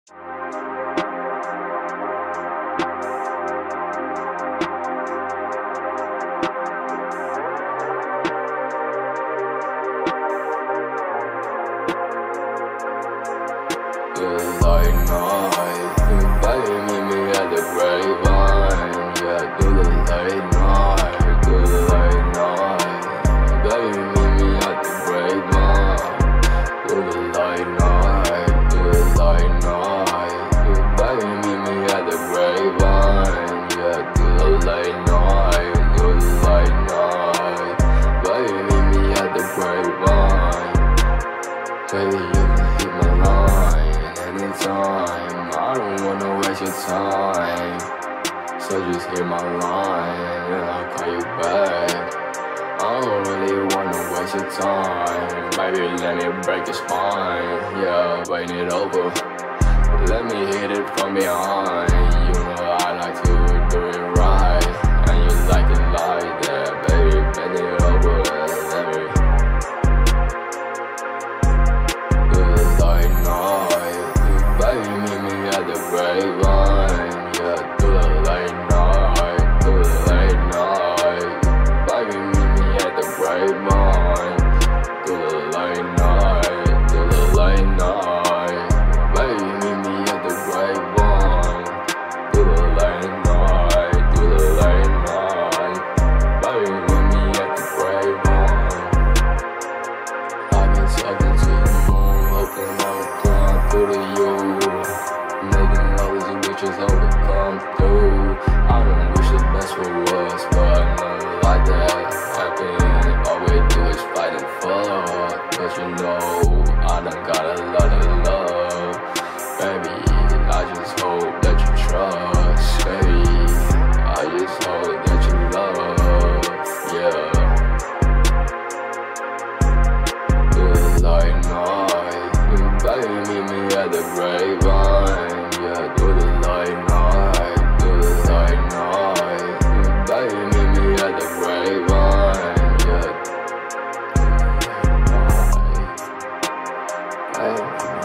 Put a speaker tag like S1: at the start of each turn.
S1: Good light night, baby, meet me at the Grape Vine. Yeah, do the late night, do the late night. Baby, meet me at the Grape Vine. Do the late night, do the late night. Baby, meet me at the Grape Vine. Yeah, do the late night, do the late night. Baby, meet me at the Grape Vine. Baby, you can hit my line anytime. I don't wanna waste your time, so just hit my line and I'll call you back. I don't really wanna waste your time. Baby, let me break your spine. Yeah, bring it over, let me hit it from behind. You know I like to do it right, and you like it like that. Baby, bend it over and let me do the light night. Baby, meet me at the Grape Vine. Yeah, do the late night, do the late night. Baby, meet me at the Grape Vine. Do the late night, do the late night. Baby, meet me at the Grape Vine. Do the late night, do the late night. Baby, meet me at the Grape Vine. I've been talking to the moon, hoping I would climb through to you. Making all these bitches overcome through. I don't wish the best for us, but nothing like that happen. All we do is fight and fuck, but you know I done got a lot of love. Baby, I just hope that you trust. Baby, I just hope that you love. Yeah. Good light night, baby, meet me at the Grape Vine. Yeah, do the light night, do the light night. Baby, meet me at the Grape Vine. Yeah, do the light night. Baby,